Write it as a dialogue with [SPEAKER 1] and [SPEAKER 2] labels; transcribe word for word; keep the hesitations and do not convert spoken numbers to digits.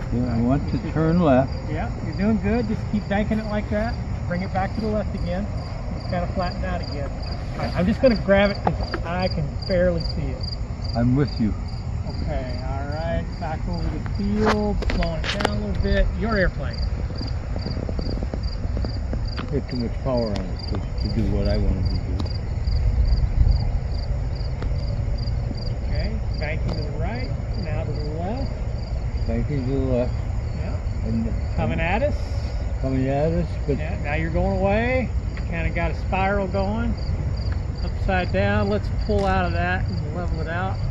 [SPEAKER 1] Yeah, I want to turn left.
[SPEAKER 2] Yeah, you're doing good. Just keep banking it like that. Bring it back to the left again. It's kind of flattened out again. All right, I'm just going to grab it because I can barely see it.
[SPEAKER 1] I'm with you.
[SPEAKER 2] Okay, all right. Back over the field, slowing it down a little bit. Your airplane.
[SPEAKER 1] Put too much power on it to, to do what I wanted to do.
[SPEAKER 2] Okay, banking to the right, now to the left.
[SPEAKER 1] Banking to the left.
[SPEAKER 2] Yeah.
[SPEAKER 1] And,
[SPEAKER 2] Coming at us.
[SPEAKER 1] Coming at us, but
[SPEAKER 2] Yeah, now you're going away. Kind of got a spiral going. Upside down. Let's pull out of that and level it out.